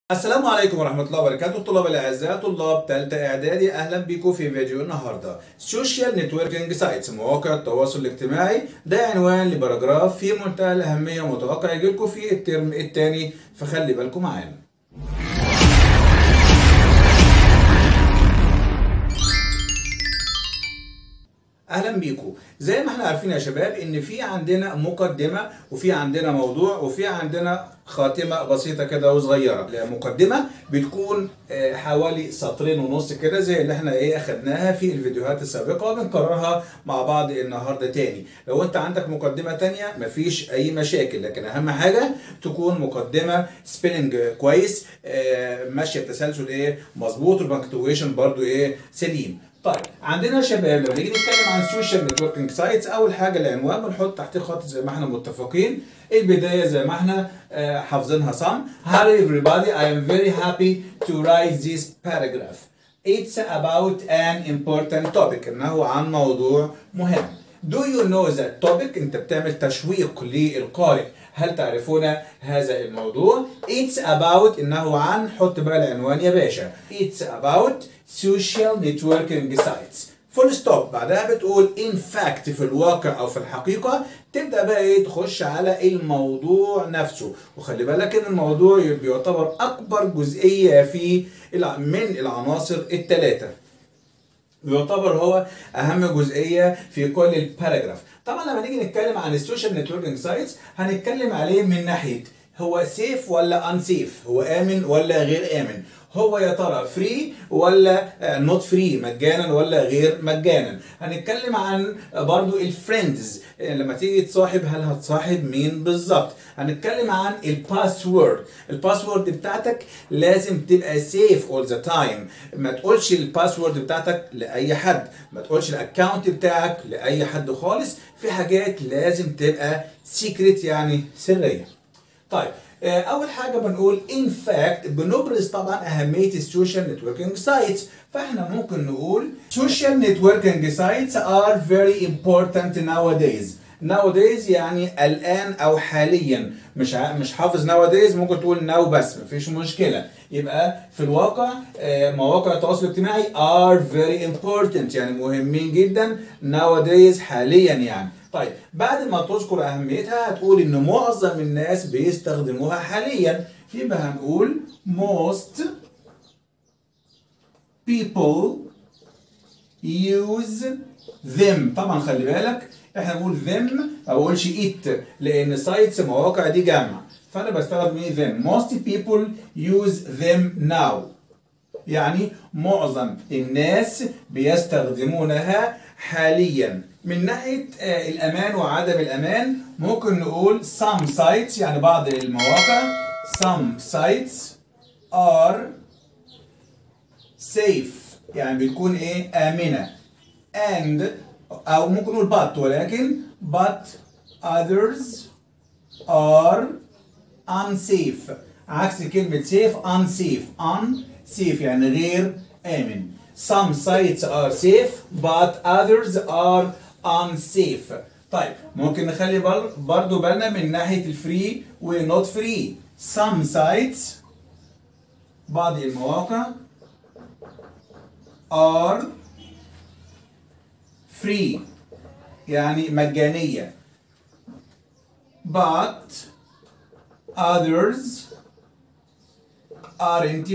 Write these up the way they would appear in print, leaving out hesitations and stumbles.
السلام عليكم ورحمة الله وبركاته. الطلاب الأعزاء طلاب ثالثة إعدادي، أهلا بكم في فيديو النهاردة. سوشيال نتوركينج سايتس، مواقع التواصل الاجتماعي، ده عنوان لباراجراف في منتهى الأهمية، متوقع يجيلكم في الترم الثاني، فخلي بالكم معانا. اهلا بيكم. زي ما احنا عارفين يا شباب ان في عندنا مقدمه وفي عندنا موضوع وفي عندنا خاتمه بسيطه كده وصغيره. المقدمه بتكون حوالي سطرين ونص كده، زي اللي احنا اخدناها في الفيديوهات السابقه، وبنكررها مع بعض النهارده تاني. لو انت عندك مقدمه تانيه مفيش اي مشاكل، لكن اهم حاجه تكون مقدمه سبيلنج كويس، ماشيه بتسلسل مظبوط، والبنكتويشن برضو سليم. طيب عندنا يا شباب لما نيجي نتكلم عن السوشيال نتوركينج سايتس، اول حاجه العنوان بنحط تحتيه خط زي ما احنا متفقين. البدايه زي ما احنا حافظينها صم. Hello everybody, I am very happy to write this paragraph. It's about an important topic. انه عن موضوع مهم. Do you know that topic؟ انت بتعمل تشويق للقارئ. هل تعرفون هذا الموضوع؟ It's about انه عن، حط بقى العنوان يا باشا. It's about social networking sites. فول ستوب. بعدها بتقول in fact، في الواقع او في الحقيقة. تبدأ بقى تخش على الموضوع نفسه، وخلي بالك ان الموضوع بيعتبر اكبر جزئية من العناصر الثلاثة. يعتبر هو اهم جزئيه في كل الباراجراف. طبعا لما نيجي نتكلم عن السوشيال نتوركينج سايتس هنتكلم عليه من ناحيه هو سيف ولا انسيف، هو امن ولا غير امن، هو يا ترى فري ولا نوت فري، مجانا ولا غير مجانا. هنتكلم عن برضو الفريندز، لما تيجي تصاحب هل هتصاحب مين بالظبط. هنتكلم عن الباسورد. الباسورد بتاعتك لازم تبقى سيف اول ذا تايم. ما تقولش الباسورد بتاعتك لاي حد، ما تقولش الاكونت بتاعك لاي حد خالص. في حاجات لازم تبقى سيكريت، يعني سريه. طيب اول حاجه بنقول in fact، بنبرز طبعا اهميه السوشيال نتوركينج سايتس. فاحنا ممكن نقول social networking sites are very important nowadays. nowadays يعني الان او حاليا، مش حافظ nowadays، ممكن تقول now بس مفيش مشكله. يبقى في الواقع مواقع التواصل الاجتماعي are very important، يعني مهمين جدا nowadays حاليا يعني. طيب بعد ما تذكر اهميتها هتقول ان معظم الناس بيستخدموها حاليا، يبقى هنقول most people use them. طبعا خلي بالك احنا بنقول them، ما بقولش it، لان سايتس مواقع دي جمع، فانا بستخدم them. most people use them now، يعني معظم الناس بيستخدمونها حاليا. من ناحية الأمان وعدم الأمان ممكن نقول some sites، يعني بعض المواقع some sites are safe، يعني بتكون آمنة. and أو ممكن نقول but، ولكن but others are unsafe. عكس كلمة safe unsafe. unsafe يعني غير آمن. Some sites are safe but others are unsafe. طيب ممكن نخلي برضو بالنا من ناحية الفري ونوت فري. Some sites، بعض المواقع are free يعني مجانية، but others aren't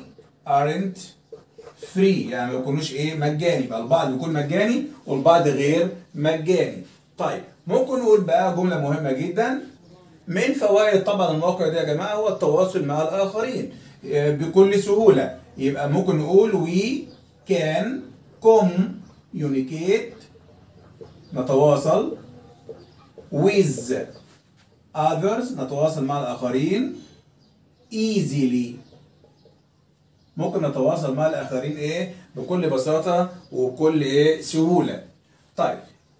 free يعني ما يكونوش مجاني. يبقى البعض بيكون مجاني والبعض غير مجاني. طيب ممكن نقول بقى جملة مهمة جدا. من فوائد طبعا المواقع دي يا جماعة هو التواصل مع الآخرين بكل سهولة. يبقى ممكن نقول we can communicate، نتواصل with others، نتواصل مع الآخرين easily، ممكن نتواصل مع الآخرين بكل بساطة وبكل سهولة. طيب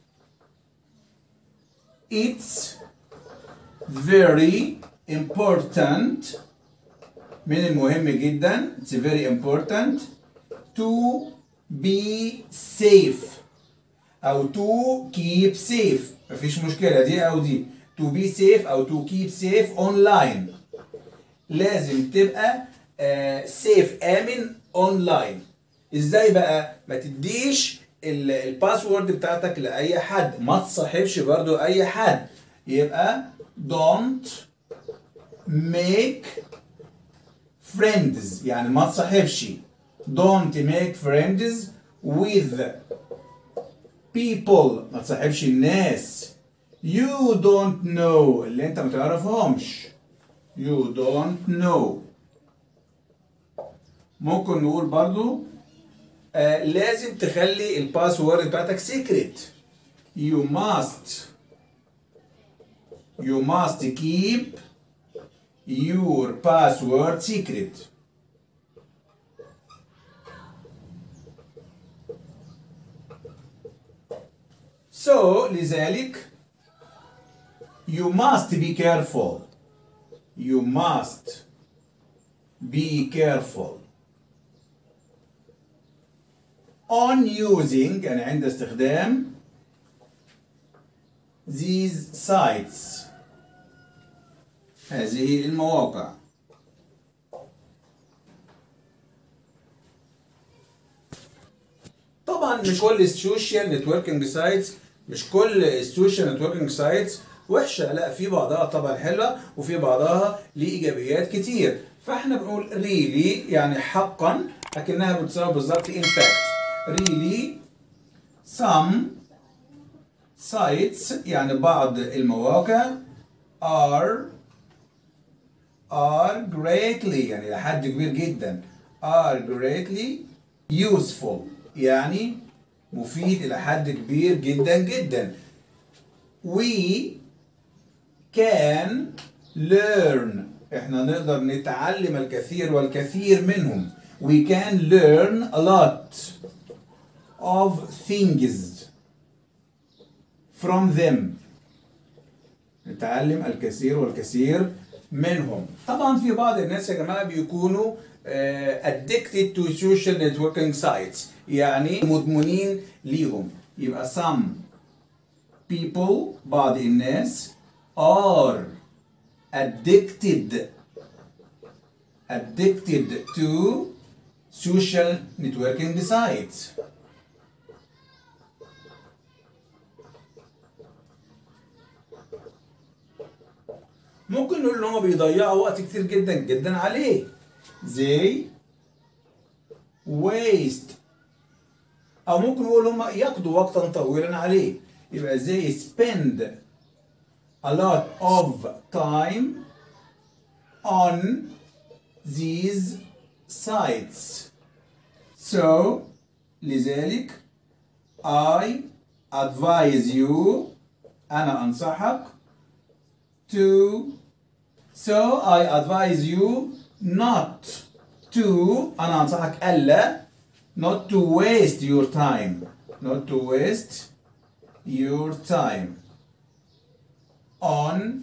it's very important، من المهم جدا it's very important to be safe أو to keep safe، مفيش مشكلة دي أو دي. to be safe أو to keep safe online، لازم تبقى سيف امن اونلاين. ازاي بقى؟ ما تديش الباسورد بتاعتك لاي حد، ما تصاحبش برضو اي حد. يبقى don't make friends، يعني ما تصاحبش. don't make friends with people، ما تصاحبش الناس you don't know، اللي انت ما تعرفهمش. you don't know. ممكن نقول برضو لازم تخلي الباسورد بتاعتك سيكريت. you must keep your password secret. So لذلك you must be careful. You must be careful on using، يعني عند استخدام these sites، هذه المواقع. طبعا مش كل السوشيال نتوركينج سايتس، مش كل السوشيال نتوركينج سايتس وحشه، لا في بعضها طبعا حلوه وفي بعضها ليه ايجابيات كتير. فاحنا بنقول really يعني حقا، لكنها بتساوي بالظبط in fact. really some sites يعني بعض المواقع are greatly يعني لحد كبير جدا are greatly useful يعني مفيد إلى حد كبير جدا جدا. we can learn، احنا نقدر نتعلم الكثير والكثير منهم. we can learn a lot of things from them، نتعلم الكثير والكثير منهم. طبعا في بعض الناس يا جماعة بيكونوا addicted to social networking sites، يعني مدمنين ليهم. يبقى some people، بعض الناس are addicted to social networking sites. ممكن نقول ان هم بيضيعوا وقت كتير جدا جدا عليه. they waste، او ممكن نقول هم يقضوا وقتا طويلا عليه. يبقى they spend a lot of time on these sites. So لذلك I advise you، أنا أنصحك so I advise you not to، أنا أنصحك ألا not to waste your time on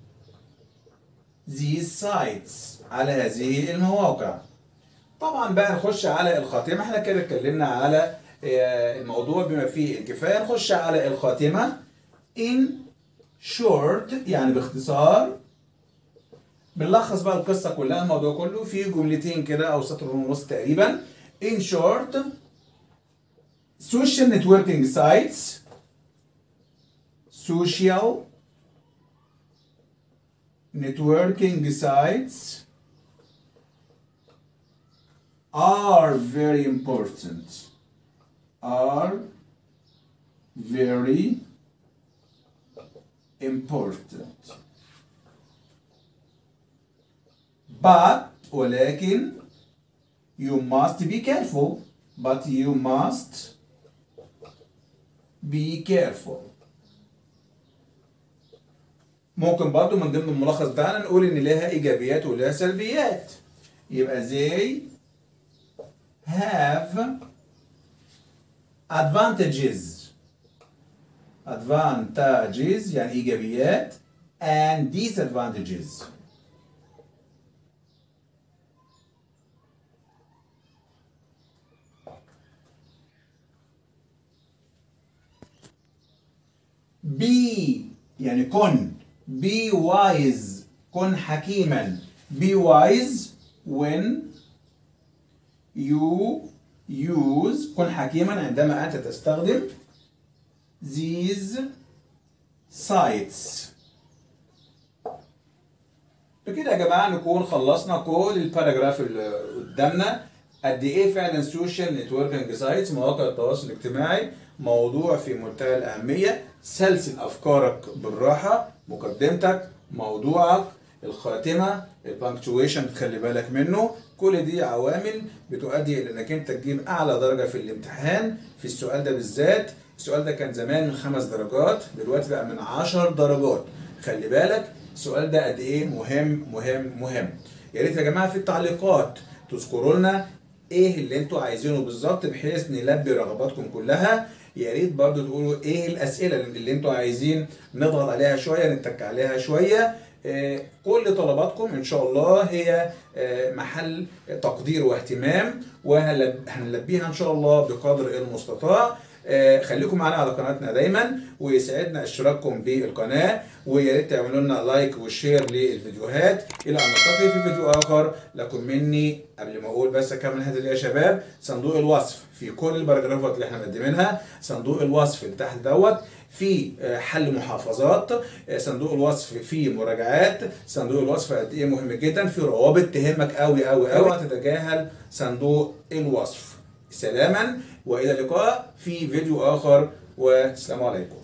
these sites، على هذه المواقع. طبعا بقى نخش على الخاتمة. احنا كده اتكلمنا على الموضوع بما فيه الكفاية. نخش على الخاتمة. in short يعني باختصار، بنلخص بقى القصة كلها، الموضوع كله في جملتين كده أو سطر ونص تقريبا. in short social networking sites are very important, but ولكن you must be careful. ممكن برضو من ضمن الملخص بتاعنا نقول ان لها ايجابيات ولها سلبيات. يبقى they have advantages يعني ايجابيات and disadvantages. be يعني كن be wise، كن حكيما. be wise when you use، كن حكيما عندما أنت تستخدم these sites. بكده يا جماعة نكون خلصنا كل الباراجراف اللي قدامنا. قد ايه فعلا السوشيال نتوركينج سايتس، مواقع التواصل الاجتماعي، موضوع في منتهى الأهمية. سلسل أفكارك بالراحة، مقدمتك، موضوعك، الخاتمة، البانكتويشن تخلي بالك منه. كل دي عوامل بتؤدي إلى إنك أنت تجيب أعلى درجة في الامتحان في السؤال ده بالذات. السؤال ده كان زمان من 5 درجات، دلوقتي بقى من 10 درجات. خلي بالك السؤال ده قد إيه مهم مهم مهم. يا ريت يا جماعة في التعليقات تذكروا لنا ايه اللي انتوا عايزينه بالظبط بحيث نلبي رغباتكم كلها. يا ريت برضو تقولوا ايه الاسئله اللي انتوا عايزين نضغط عليها شويه، نتك عليها شويه. كل طلباتكم ان شاء الله هي محل تقدير واهتمام، وهنلبيها ان شاء الله بقدر المستطاع. خليكم معنا على قناتنا دايما، ويسعدنا اشتراككم بالقناه، ويا ريت تعملوا لنا لايك وشير للفيديوهات. الى ان نلتقي في فيديو اخر، لكم مني قبل ما اقول بس اكمل هذا يا شباب، صندوق الوصف في كل الباراجرافات اللي احنا مقدمينها، صندوق الوصف اللي تحت دوت في حل محافظات، صندوق الوصف في مراجعات، صندوق الوصف قد ايه مهم جدا، في روابط تهمك قوي قوي قوي. اوعى تتجاهل صندوق الوصف. سلاما والى اللقاء في فيديو اخر، والسلام عليكم.